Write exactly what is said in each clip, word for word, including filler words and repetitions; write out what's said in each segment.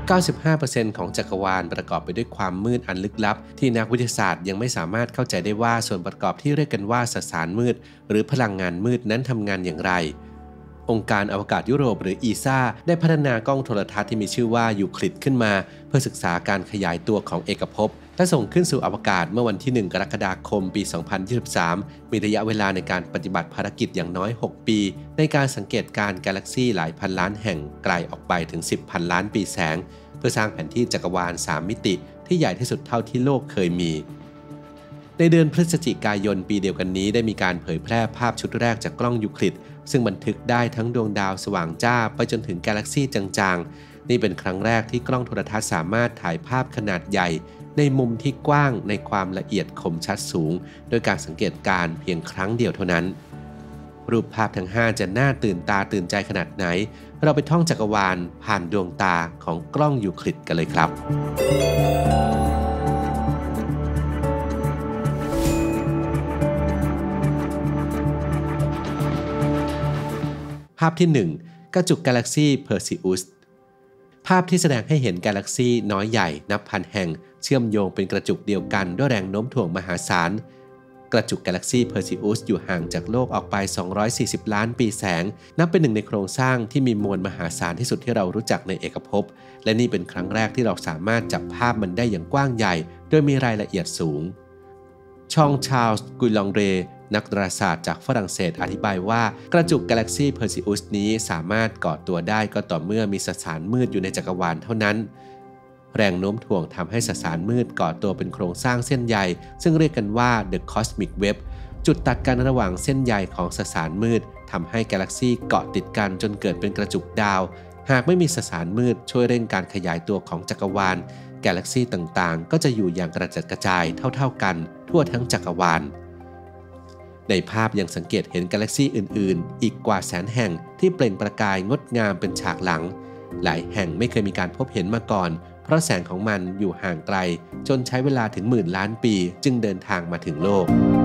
เก้าสิบห้าเปอร์เซ็นต์ ของจักรวาลประกอบไปด้วยความมืดอันลึกลับที่นักวิทยาศาสตร์ยังไม่สามารถเข้าใจได้ว่าส่วนประกอบที่เรียกกันว่าสสารมืดหรือพลังงานมืดนั้นทำงานอย่างไรองค์การอวกาศยุโรปหรือ อี เอ เอ ได้พัฒนากล้องโทรทัศน์ที่มีชื่อว่ายูคลิดขึ้นมาเพื่อศึกษาการขยายตัวของเอกภพและส่งขึ้นสู่อวกาศเมื่อวันที่หนึ่งกรกฎาคมปีสองพันยี่สิบสามมีระยะเวลาในการปฏิบัติภารกิจอย่างน้อยหกปีในการสังเกตการกาแล็กซี่หลายพันล้านแห่งไกลออกไปถึงสิบพันล้านปีแสงเพื่อสร้างแผนที่จักรวาลสามมิติที่ใหญ่ที่สุดเท่าที่โลกเคยมีในเดือนพฤศจิกายนปีเดียวกันนี้ได้มีการเผยแพร่ภาพชุดแรกจากกล้องยูคลิดซึ่งบันทึกได้ทั้งดวงดาวสว่างจ้าไปจนถึงกาแล็กซี่จางๆนี่เป็นครั้งแรกที่กล้องโทรทัศน์สามารถถ่ายภาพขนาดใหญ่ในมุมที่กว้างในความละเอียดคมชัดสูงโดยการสังเกตการณ์เพียงครั้งเดียวเท่านั้นรูปภาพทั้งห้าจะน่าตื่นตาตื่นใจขนาดไหนเราไปท่องจักรวาลผ่านดวงตาของกล้องยูคลิดกันเลยครับภาพที่หนึ่งกระจุกกาแล็กซี่เพอร์ซิอุสภาพที่แสดงให้เห็นกาแล็กซี่น้อยใหญ่นับพันแห่งเชื่อมโยงเป็นกระจุกเดียวกันด้วยแรงโน้มถ่วงมหาศาลกระจุกกาแล็กซี่เพอร์ซิอุสอยู่ห่างจากโลกออกไปสองร้อยสี่สิบล้านปีแสงนับเป็นหนึ่งในโครงสร้างที่มีมวลมหาศาลที่สุดที่เรารู้จักในเอกภพและนี่เป็นครั้งแรกที่เราสามารถจับภาพมันได้อย่างกว้างใหญ่โดยมีรายละเอียดสูงชองชาร์ลส์กุยลองเรนักดาราศาสตร์จากฝรั่งเศสอธิบายว่ากระจุกกาแล็กซี่เพอร์ซิอุสนี้สามารถก่อตัวได้ก็ต่อเมื่อมีสสารมืดอยู่ในจักรวาลเท่านั้นแรงโน้มถ่วงทำให้สสารมืดก่อตัวเป็นโครงสร้างเส้นใยซึ่งเรียกกันว่า The Cosmic Web จุดตัดกันระหว่างเส้นใยของสสารมืดทำให้กาแล็กซี่เกาะติดกันจนเกิดเป็นกระจุกดาวหากไม่มีสสารมืดช่วยเร่งการขยายตัวของจักรวาลกาแล็กซี่ต่างๆก็จะอยู่อย่างกระจัดกระจายเท่าๆกันทั่วทั้งจักรวาลในภาพยังสังเกตเห็นกาแล็กซี่อื่นๆอีกกว่าแสนแห่งที่เปล่งประกายงดงามเป็นฉากหลังหลายแห่งไม่เคยมีการพบเห็นมาก่อนเพราะแสงของมันอยู่ห่างไกลจนใช้เวลาถึงหมื่นล้านปีจึงเดินทางมาถึงโลก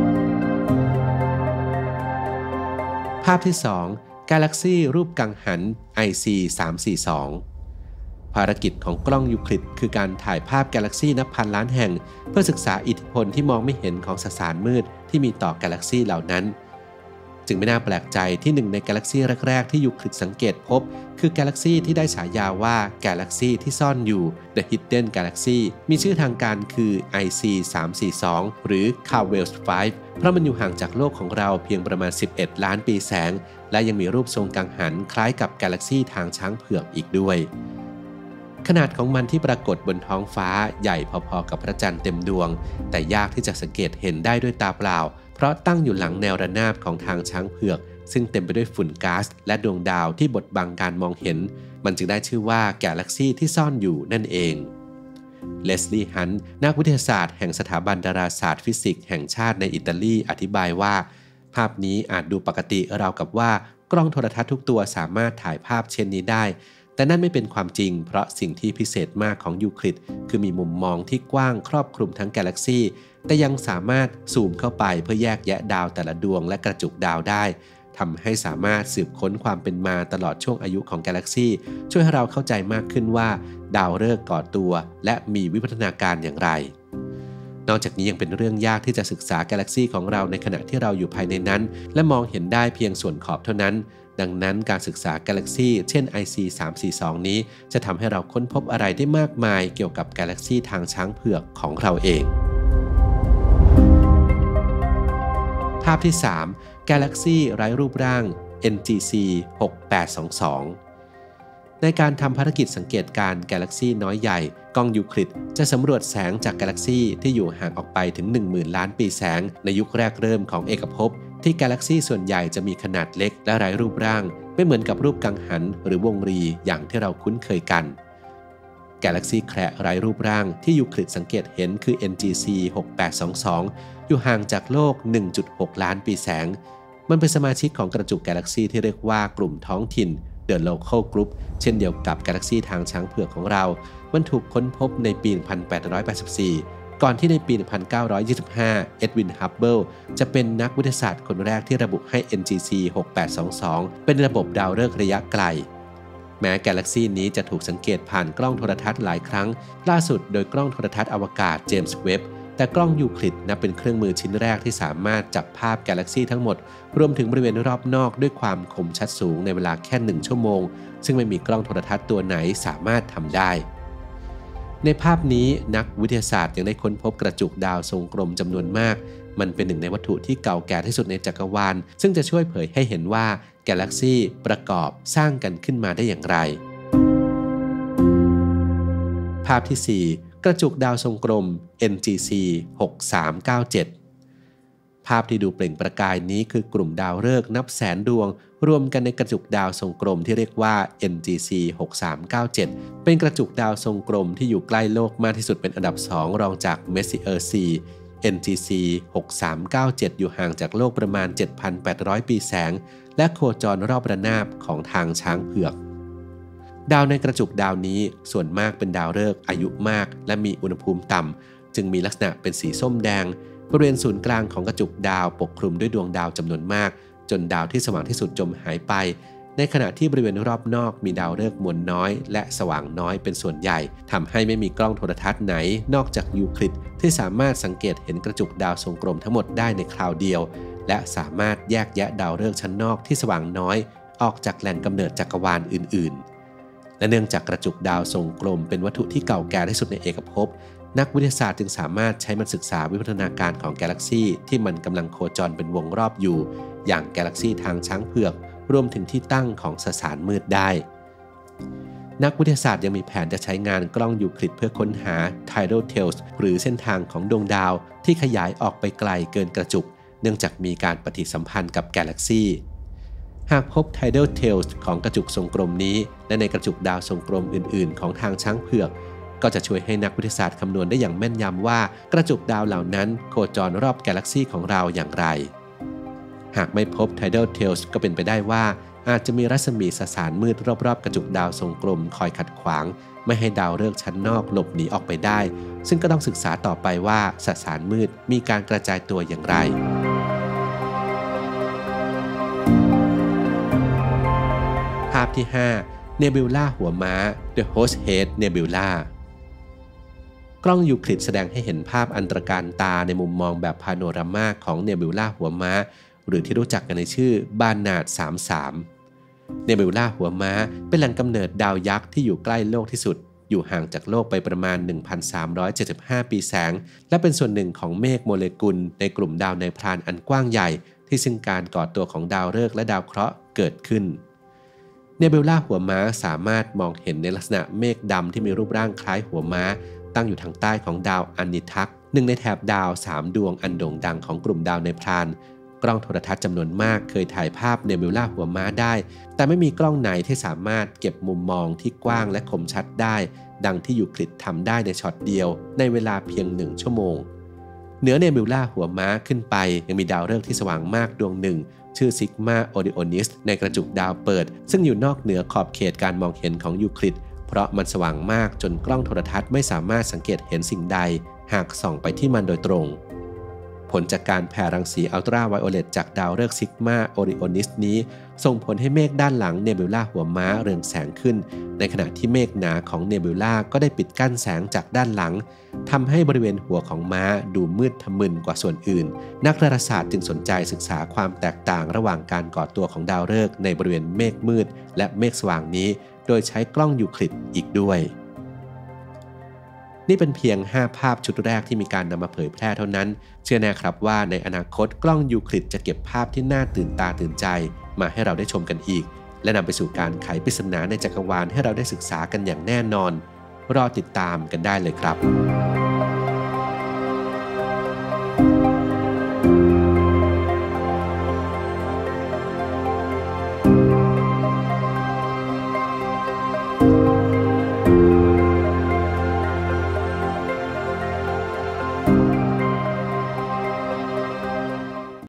ภาพที่สองกาแล็กซี่รูปกังหัน ไอ ซี สามสี่สองภารกิจของกล้องยูคลิดคือการถ่ายภาพกาแล็กซี่นับพันล้านแห่งเพื่อศึกษาอิทธิพลที่มองไม่เห็นของสสารมืดที่มีต่อกาแล็กซี่เหล่านั้นจึงไม่น่าแปลกใจที่หนึ่งในกาแล็กซี่แรกๆที่ยูคลิดสังเกตพบคือกาแล็กซี่ที่ได้ฉายาว่ากาแล็กซี่ที่ซ่อนอยู่ The Hidden Galaxy มีชื่อทางการคือ ไอ ซี สามสี่สอง หรือ Cavell ห้าเพราะมันอยู่ห่างจากโลกของเราเพียงประมาณสิบเอ็ดล้านปีแสงและยังมีรูปทรงกังหันคล้ายกับกาแล็กซี่ทางช้างเผือกอีกด้วยขนาดของมันที่ปรากฏบนท้องฟ้าใหญ่พอๆกับพระจันทร์เต็มดวงแต่ยากที่จะสังเกตเห็นได้ด้วยตาเปล่าเพราะตั้งอยู่หลังแนวระนาบของทางช้างเผือกซึ่งเต็มไปด้วยฝุ่นก๊าซและดวงดาวที่บดบังการมองเห็นมันจึงได้ชื่อว่ากาแล็กซี่ที่ซ่อนอยู่นั่นเองเลสลีย์ฮันต์นักวิทยาศาสตร์แห่งสถาบันดาราศาสตร์ฟิสิกส์แห่งชาติในอิตาลีอธิบายว่าภาพนี้อาจดูปกติราวกับว่ากล้องโทรทัศน์ทุกตัวสามารถถ่ายภาพเช่นนี้ได้แต่นั่นไม่เป็นความจริงเพราะสิ่งที่พิเศษมากของยูคลิดคือมีมุมมองที่กว้างครอบคลุมทั้งกาแล็กซี่แต่ยังสามารถซูมเข้าไปเพื่อแยกแยะดาวแต่ละดวงและกระจุกดาวได้ทำให้สามารถสืบค้นความเป็นมาตลอดช่วงอายุของกาแล็กซี่ช่วยให้เราเข้าใจมากขึ้นว่าดาวฤกษ์ก่อตัวและมีวิวัฒนาการอย่างไรนอกจากนี้ยังเป็นเรื่องยากที่จะศึกษากาแล็กซี่ของเราในขณะที่เราอยู่ภายในนั้นและมองเห็นได้เพียงส่วนขอบเท่านั้นดังนั้นการศึกษากาแล็กซี่เช่น ไอ ซี สามสี่สอง นี้จะทำให้เราค้นพบอะไรได้มากมายเกี่ยวกับกาแล็กซี่ทางช้างเผือกของเราเองภาพที่สามกาแล็กซี่ไร้รูปร่าง เอ็น จี ซี หกแปดสองสองในการทำภารกิจสังเกตการกาแล็กซี่น้อยใหญ่กล้องยูคลิดจะสำรวจแสงจากกาแล็กซี่ที่อยู่ห่างออกไปถึง หนึ่งหมื่น ล้านปีแสงในยุคแรกเริ่มของเอกภพที่กาแล็กซี่ส่วนใหญ่จะมีขนาดเล็กและไร้รูปร่างไม่เหมือนกับรูปกังหันหรือวงรีอย่างที่เราคุ้นเคยกันกาแล็กซี่แคระไร้รูปร่างที่ยูคลิดสังเกตเห็นคือ เอ็น จี ซี หกแปดสองสอง อยู่ห่างจากโลก หนึ่งจุดหก ล้านปีแสงมันเป็นสมาชิกของกระจุกกาแล็กซี่ที่เรียกว่ากลุ่มท้องถิ่น The Local Group เช่นเดียวกับกาแล็กซี่ทางช้างเผือกของเรามันถูกค้นพบในปี หนึ่งพันแปดร้อยแปดสิบสี่ ก่อนที่ในปี หนึ่งพันเก้าร้อยยี่สิบห้า เอ็ดวิน ฮับเบิลจะเป็นนักวิทยาศาสตร์คนแรกที่ระบุให้ เอ็น จี ซี หกแปดสองสอง เป็นระบบดาวฤกษ์ระยะไกลแม้กาแล็กซีนี้จะถูกสังเกตผ่านกล้องโทรทัศน์หลายครั้งล่าสุดโดยกล้องโทรทัศน์อวกาศเจมส์เว็บแต่กล้องยูคลิดนับเป็นเครื่องมือชิ้นแรกที่สามารถจับภาพกาแล็กซีทั้งหมดรวมถึงบริเวณรอบนอกด้วยความคมชัดสูงในเวลาแค่หนึ่งชั่วโมงซึ่งไม่มีกล้องโทรทัศน์ตัวไหนสามารถทำได้ในภาพนี้นักวิทยาศาสตร์ยังได้ค้นพบกระจุกดาวทรงกลมจำนวนมากมันเป็นหนึ่งในวัตถุที่เก่าแก่ที่สุดในจักรวาลซึ่งจะช่วยเผยให้เห็นว่ากาแล็กซีประกอบสร้างกันขึ้นมาได้อย่างไรภาพที่สี่กระจุกดาวทรงกลม เอ็น จี ซี หกสามเก้าเจ็ด ภาพที่ดูเปล่งประกายนี้คือกลุ่มดาวฤกษ์นับแสนดวงรวมกันในกระจุกดาวทรงกลมที่เรียกว่า เอ็น จี ซี หกสามเก้าเจ็ด เป็นกระจุกดาวทรงกลมที่อยู่ใกล้โลกมากที่สุดเป็นอันดับสองรองจาก Messier ซี เอ็น จี ซี หกสามเก้าเจ็ด อยู่ห่างจากโลกประมาณ เจ็ดพันแปดร้อย ปีแสงและโคจรรอบระนาบของทางช้างเผือกดาวในกระจุกดาวนี้ส่วนมากเป็นดาวฤกษ์อายุมากและมีอุณหภูมิต่ำจึงมีลักษณะเป็นสีส้มแดงบริเวณศูนย์กลางของกระจุกดาวปกคลุมด้วยดวงดาวจำนวนมากจนดาวที่สว่างที่สุดจมหายไปในขณะที่บริเวณรอบนอกมีดาวฤกษ์มวลน้อยและสว่างน้อยเป็นส่วนใหญ่ทำให้ไม่มีกล้องโทรทัศน์ไหนนอกจากยูคลิดที่สามารถสังเกตเห็นกระจุกดาวทรงกลมทั้งหมดได้ในคราวเดียวและสามารถแยกแยะดาวฤกษ์ชั้นนอกที่สว่างน้อยออกจากแหล่งกำเนิดจักรวาลอื่นๆและเนื่องจากกระจุกดาวทรงกลมเป็นวัตถุที่เก่าแก่ที่สุดในเอกภพนักวิทยาศาสตร์จึงสามารถใช้มันศึกษาวิวัฒนาการของกาแล็กซีที่มันกำลังโคจรเป็นวงรอบอยู่อย่างกาแล็กซีทางช้างเผือกรวมถึงที่ตั้งของสสารมืดได้นักวิทยาศาสตร์ยังมีแผนจะใช้งานกล้องยูคลิดเพื่อค้นหา Tidal Tails หรือเส้นทางของดวงดาวที่ขยายออกไปไกลเกินกระจุกเนื่องจากมีการปฏิสัมพันธ์กับกาแล็กซีหากพบ Tidal Tails ของกระจุกทรงกลมนี้และในกระจุกดาวทรงกลมอื่นๆของทางช้างเผือกก็จะช่วยให้นักวิทยาศาสตร์คำนวณได้อย่างแม่นยำว่ากระจุกดาวเหล่านั้นโคจรรอบกาแล็กซีของเราอย่างไรหากไม่พบ Tidal Tails ก็เป็นไปได้ว่าอาจจะมีรัศมีสสารมืดรอบๆกระจุกดาวทรงกลมคอยขัดขวางไม่ให้ดาวฤกษ์ชั้นนอกหลบหนีออกไปได้ซึ่งก็ต้องศึกษาต่อไปว่าสสารมืดมีการกระจายตัวอย่างไรภาพที่ห้า Nebula หัวม้า The Host Head Nebula กล้องยูคลิดแสดงให้เห็นภาพอันตรการตาในมุมมองแบบพาโนรามาของเนบิวลาหัวม้าหรือที่รู้จักกันในชื่อบานนาร์ดสามสิบสามเนบิวลาหัวม้าเป็นแหล่งกำเนิดดาวยักษ์ที่อยู่ใกล้โลกที่สุดอยู่ห่างจากโลกไปประมาณ หนึ่งพันสามร้อยเจ็ดสิบห้า ปีแสงและเป็นส่วนหนึ่งของเมฆโมเลกุลในกลุ่มดาวในพรานอันกว้างใหญ่ที่ซึ่งการก่อตัวของดาวฤกษ์และดาวเคราะห์เกิดขึ้นเนบิวลาหัวม้าสามารถมองเห็นในลักษณะเมฆดำที่มีรูปร่างคล้ายหัวม้าตั้งอยู่ทางใต้ของดาวอันนิทักหนึ่งในแถบดาวสามดวงอันโด่งดังของกลุ่มดาวในพรานกล้องโทรทัศน์จำนวนมากเคยถ่ายภาพเนบิวลาหัวม้าได้แต่ไม่มีกล้องไหนที่สามารถเก็บมุมมองที่กว้างและคมชัดได้ดังที่ยูคลิดทำได้ในช็อตเดียวในเวลาเพียงหนึ่งชั่วโมงเหนือเนบิวลาหัวม้าขึ้นไปยังมีดาวฤกษ์ที่สว่างมากดวงหนึ่งชื่อซิกมาโอริโอนิสในกระจุกดาวเปิดซึ่งอยู่นอกเหนือขอบเขตการมองเห็นของยูคลิดเพราะมันสว่างมากจนกล้องโทรทัศน์ไม่สามารถสังเกตเห็นสิ่งใดหากส่องไปที่มันโดยตรงผลจากการแผ่รังสีอัลตราไวโอเลตจากดาวฤกษ์ซิกมาโอริโอนิสนี้ส่งผลให้เมฆด้านหลังเนบิวลาหัวม้าเรืองแสงขึ้นในขณะที่เมฆหนาของเนบิวลาก็ได้ปิดกั้นแสงจากด้านหลังทำให้บริเวณหัวของม้าดูมืดทะมึนกว่าส่วนอื่นนักดาราศาสตร์จึงสนใจศึกษาความแตกต่างระหว่างการก่อตัวของดาวฤกษ์ในบริเวณเมฆมืดและเมฆสว่างนี้โดยใช้กล้องยูคลิดอีกด้วยนี่เป็นเพียงห้าภาพชุดแรกที่มีการนำมาเผยแพร่เท่านั้นเชื่อแน่ครับว่าในอนาคตกล้องยูคลิดจะเก็บภาพที่น่าตื่นตาตื่นใจมาให้เราได้ชมกันอีกและนำไปสู่การไขปริศนาในจักรวาลให้เราได้ศึกษากันอย่างแน่นอนรอติดตามกันได้เลยครับ